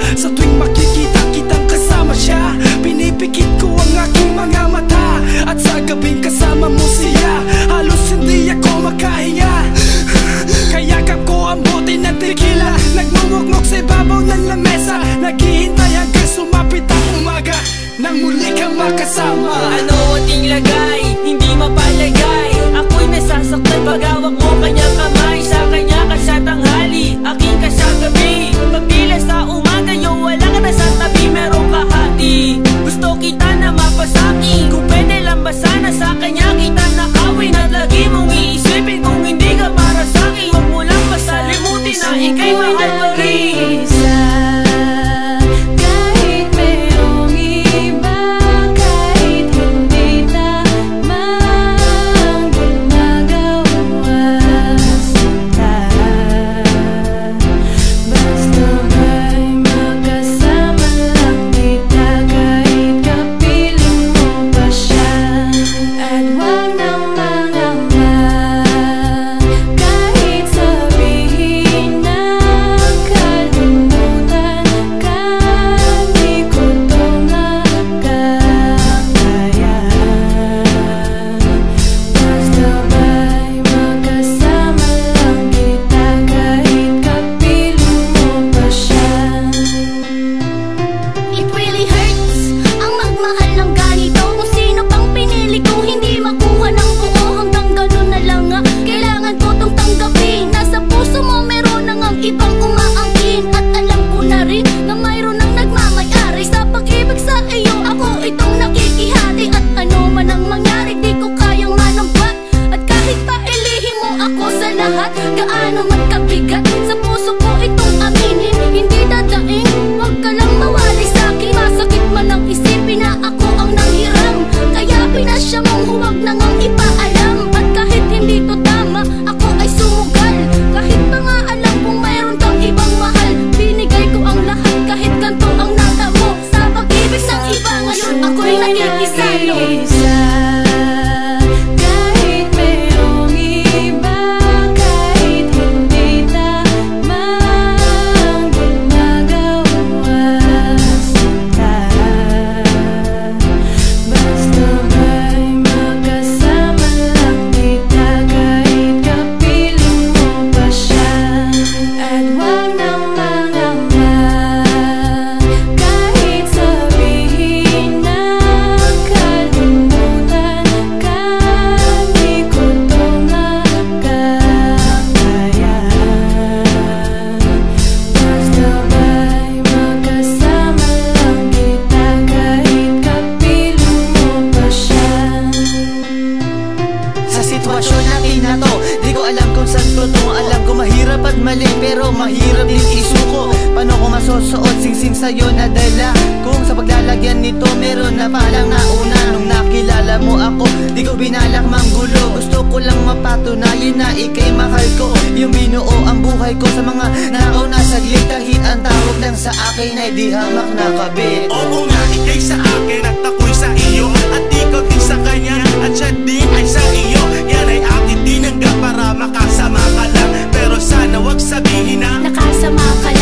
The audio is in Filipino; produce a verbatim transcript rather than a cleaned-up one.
Sa tuwing makikita kitang kasama siya, pinipikit ko ang aking mga mata. At sa gabing kasama mo siya, halos hindi ako makahinga. Kayakap ko ang bote ng tequila, nagmumukmok sa ibabaw ng lamesa, naghihintay hanggang sumapit ang umaga nang muli kang makasama. Ano ating lagay, hindi mapalagay. Ako'y nasasaktan pag hawak mo kanyang kamay. Sa kanya ka sa tanghali, aking ka sa gabi. Pagpila sa umaga, yung wala ka na sa tabi, merong kahati. Gusto kita na mapasaki, kung pwede lang ba sana sa kanya kita nakawin. At lagi mong iisipin kung hindi ka para sa'kin, huwag mo lang pasalimutin na ika'y mahal pa rin. Gaano man kabigat sa puso ko itong aminin, hindi dadaing, wag ka lang mawali sa'kin. Masakit man ang isipin na ako ang nanghiram, kaya pinasya mong huwag na ngang ipaalam. At kahit hindi to tama, ako ay sumugal. Kahit pa nga alam kung mayroon kang ibang mahal, binigay ko ang lahat kahit ganito ang natamo. Sa pag-ibig sa iba ngayon ako'y nakikisalo. Mali pero mahirap din isuko. Paano ko masusuot singsing sa'yo na dala, kung sa paglalagyan nito meron na palang nauna. Nung nakilala mo ako, di ko binalak manggulo. Gusto ko lang mapatunayan na ika'y mahal ko. Yung binuo ang buhay ko sa mga nauna saglit, kahit ang tawag lang sa akin ay di hamak na kabit. Oo nga, ika'y sa akin at ako'y sa iyo, at ikaw din sa kanya at siya din ay sa iyo. Yan ay akin tinanggap para makasama ka lang, pero sana wag sabihin na nakasama ka